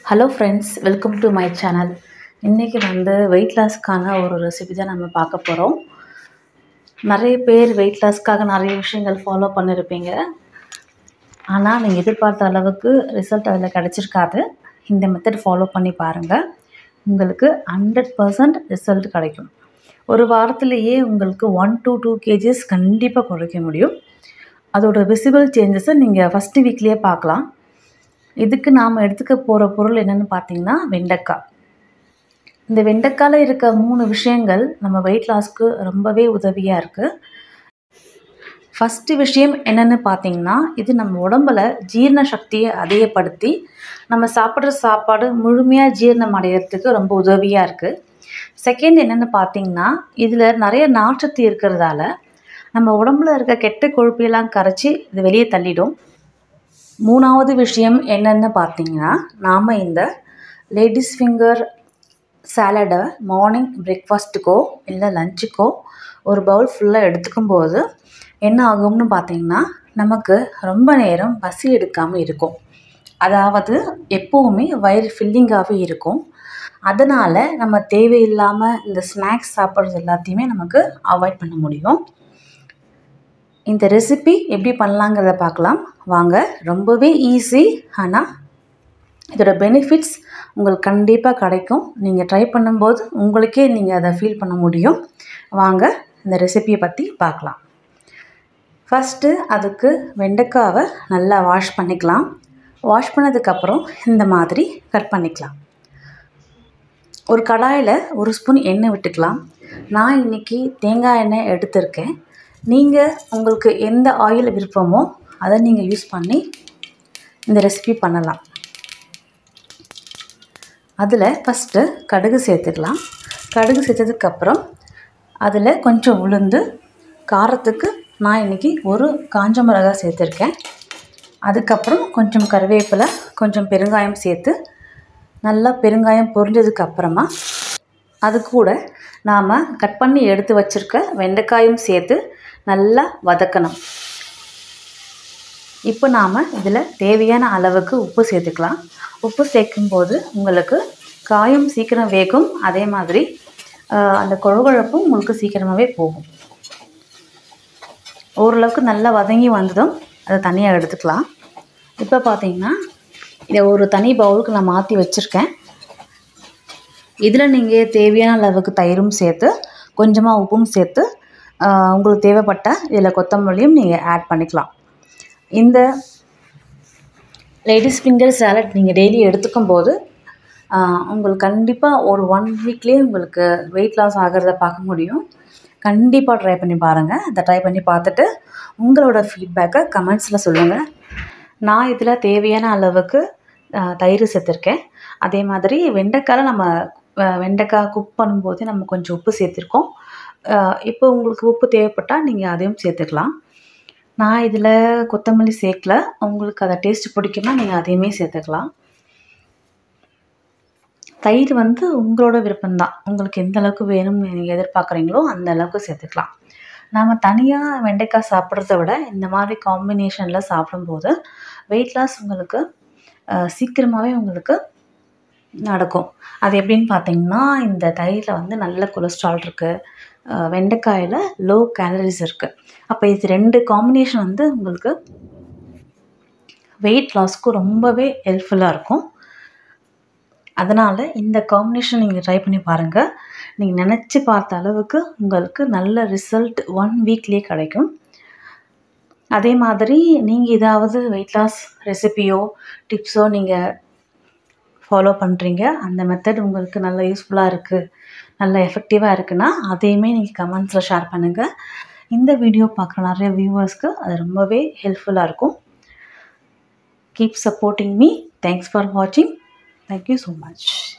Hello friends, welcome to my channel. இன்றைக்கி weight லாஸ்க்கான ஒரு ரெசிபி தான் நம்ம பார்க்க போகிறோம். நிறைய பேர் வெயிட் லாஸ்க்காக நிறைய விஷயங்கள் ஃபாலோ பண்ணியிருப்பீங்க. ஆனால் நீங்கள் எதிர்பார்த்த அளவுக்கு ரிசல்ட் அதில் கிடச்சிருக்காது. இந்த மெத்தட் ஃபாலோ பண்ணி பாருங்கள், உங்களுக்கு 100% ரிசல்ட் கிடைக்கும். ஒரு வாரத்திலேயே உங்களுக்கு 1 to 2 kgs கண்டிப்பாக குறைக்க முடியும். அதோட விசிபிள் சேஞ்சஸை நீங்கள் ஃபஸ்ட்டு வீக்லேயே பார்க்கலாம். இதுக்கு நாம் எடுத்துக்க போகிற பொருள் என்னென்னு பார்த்தீங்கன்னா வெண்டைக்காய். இந்த வெண்டைக்காயில் இருக்க 3 விஷயங்கள் நம்ம வெயிட் லாஸ்க்கு ரொம்பவே உதவியாக இருக்குது. ஃபஸ்ட்டு விஷயம் என்னென்னு பார்த்தீங்கன்னா, இது நம்ம உடம்பில் ஜீரண சக்தியை அதிகப்படுத்தி நம்ம சாப்பிட்ற சாப்பாடு முழுமையாக ஜீரணம் அடைகிறதுக்கு ரொம்ப உதவியாக இருக்குது. செகண்ட் என்னென்னு பார்த்தீங்கன்னா, இதில் நிறைய நார்ச்சத்து இருக்கிறதால நம்ம உடம்புல இருக்க கெட்ட கொழுப்பையெல்லாம் கரைச்சி இது வெளியே தள்ளிடும். மூணாவது விஷயம் என்னென்னு பார்த்தீங்கன்னா, நாம் இந்த லேடிஸ் ஃபிங்கர் சாலடை மார்னிங் பிரேக்ஃபாஸ்ட்டுக்கோ இல்லை லஞ்சுக்கோ ஒரு பவுல் ஃபுல்லாக எடுத்துக்கும்போது என்ன ஆகும்னு பார்த்தீங்கன்னா, நமக்கு ரொம்ப நேரம் பசி எடுக்காமல் இருக்கும். அதாவது எப்போவுமே வயிறு ஃபில்லிங்காகவே இருக்கும். அதனால் நம்ம தேவையில்லாமல் இந்த ஸ்நாக்ஸ் சாப்பிட்றது எல்லாத்தையுமே நமக்கு அவாய்ட் பண்ண முடியும். இந்த ரெசிபி எப்படி பண்ணலாங்கிறத பார்க்கலாம் வாங்க. ரொம்பவே ஈஸி, ஆனால் இதோட பெனிஃபிட்ஸ் உங்களுக்கு கண்டிப்பாக கிடைக்கும். நீங்கள் ட்ரை பண்ணும்போது உங்களுக்கே நீங்கள் அதை ஃபீல் பண்ண முடியும். வாங்க இந்த ரெசிபியை பற்றி பார்க்கலாம். ஃபஸ்ட்டு அதுக்கு வெண்டைக்காவை நல்லா வாஷ் பண்ணிக்கலாம். வாஷ் பண்ணதுக்கப்புறம் இந்த மாதிரி கட் பண்ணிக்கலாம். ஒரு கடாயில் 1 ஸ்பூன் எண்ணெய் விட்டுக்கலாம். நான் இன்றைக்கி தேங்காய் எண்ணெய் எடுத்திருக்கேன். நீங்கள் உங்களுக்கு எந்த ஆயில் விருப்பமோ அதை நீங்கள் யூஸ் பண்ணி இந்த ரெசிபி பண்ணலாம். அதில் ஃபஸ்ட்டு கடுகு சேர்த்துக்கலாம். கடுகு சேர்த்ததுக்கப்புறம் அதில் கொஞ்சம் உளுந்து, காரத்துக்கு நான் இன்றைக்கி ஒரு காஞ்ச மிளகாய் சேர்த்துருக்கேன். அதுக்கப்புறம் கொஞ்சம் கருவேப்பிலை, கொஞ்சம் பெருங்காயம் சேர்த்து நல்லா பெருங்காயம் பொரிஞ்சதுக்கப்புறமா அது கூட நாம் கட் பண்ணி எடுத்து வச்சுருக்க வெண்டைக்காயும் சேர்த்து நல்லா வதக்கணும். இப்போ நாம் இதில் தேவையான அளவுக்கு உப்பு சேர்த்துக்கலாம். உப்பு சேர்க்கும்போது உங்களுக்கு காயும் சீக்கிரம் வேகும், அதே மாதிரி அந்த கொழுகுழப்பும் உங்களுக்கு சீக்கிரமாகவே போகும். ஓரளவுக்கு நல்லா வதங்கி வந்ததும் அதை தனியாக எடுத்துக்கலாம். இப்போ பார்த்தீங்கன்னா இதை ஒரு தனி பவுலுக்கு நான் மாற்றி வச்சுருக்கேன். இதில் நீங்கள் தேவையான அளவுக்கு தயிரும் சேர்த்து கொஞ்சமாக உப்பும் சேர்த்து உங்களுக்கு தேவைப்பட்ட இதில் கொத்தமல்லியும் நீங்கள் ஆட் பண்ணிக்கலாம். இந்த லேடிஸ் ஃபிங்கர் சாலட் நீங்கள் டெய்லி எடுத்துக்கும் போது உங்களுக்கு கண்டிப்பாக ஒரு 1 வீக்லேயே உங்களுக்கு வெயிட் லாஸ் ஆகிறத பார்க்க முடியும். கண்டிப்பாக ட்ரை பண்ணி பாருங்கள். அதை ட்ரை பண்ணி பார்த்துட்டு உங்களோட ஃபீட்பேக்கை கமெண்ட்ஸில் சொல்லுங்கள். நான் இதில் தேவையான அளவுக்கு தயிர் சேர்த்துருக்கேன். அதே மாதிரி வெண்டைக்காயில் நம்ம வெண்டைக்காய் குக் பண்ணும்போது நம்ம கொஞ்சம் உப்பு சேர்த்துருக்கோம். இப்போ உங்களுக்கு உப்பு தேவைப்பட்டால் நீங்கள் அதையும் சேர்த்துக்கலாம். நான் இதில் கொத்தமல்லி சேர்க்கல. உங்களுக்கு அதை டேஸ்ட் பிடிக்குன்னா நீங்கள் அதையுமே சேர்த்துக்கலாம். தயிர் உங்களோட விருப்பம்தான். உங்களுக்கு எந்த அளவுக்கு வேணும்னு நீங்கள் எதிர்பார்க்குறீங்களோ அந்த அளவுக்கு சேர்த்துக்கலாம். நாம் தனியாக வெண்டைக்காய் சாப்பிட்றத விட இந்த மாதிரி காம்பினேஷனில் சாப்பிடும்போது வெயிட் லாஸ் உங்களுக்கு சீக்கிரமாகவே உங்களுக்கு நடக்கும். அது எப்படின்னு பார்த்தீங்கன்னா, இந்த தயிரில் நல்ல கொலஸ்ட்ரால் இருக்குது, வெண்டைக்காயில் லோ கேலரிஸ் இருக்குது. அப்போ இது 2 காம்பினேஷன் உங்களுக்கு வெயிட் லாஸ்க்கு ரொம்பவே ஹெல்ப்ஃபுல்லாக இருக்கும். அதனால் இந்த காம்பினேஷன் நீங்கள் ட்ரை பண்ணி பாருங்கள். நீங்கள் நினச்சி பார்த்த அளவுக்கு உங்களுக்கு நல்ல ரிசல்ட் 1 வீக்லேயே கிடைக்கும். அதே மாதிரி நீங்கள் ஏதாவது வெயிட் லாஸ் ரெசிபியோ டிப்ஸோ நீங்கள் ஃபாலோ பண்ணுறீங்க, அந்த மெத்தட் உங்களுக்கு நல்ல யூஸ்ஃபுல்லாக இருக்குது, நல்ல எஃபெக்டிவாக இருக்குன்னா அதையுமே நீங்கள் கமெண்ட்ஸில் ஷேர் பண்ணுங்கள். இந்த வீடியோ பார்க்குற நிறைய வியூவர்ஸ்க்கு அது ரொம்பவே ஹெல்ப்ஃபுல்லாக இருக்கும். Keep supporting me. Thanks for வாட்சிங். Thank you so much.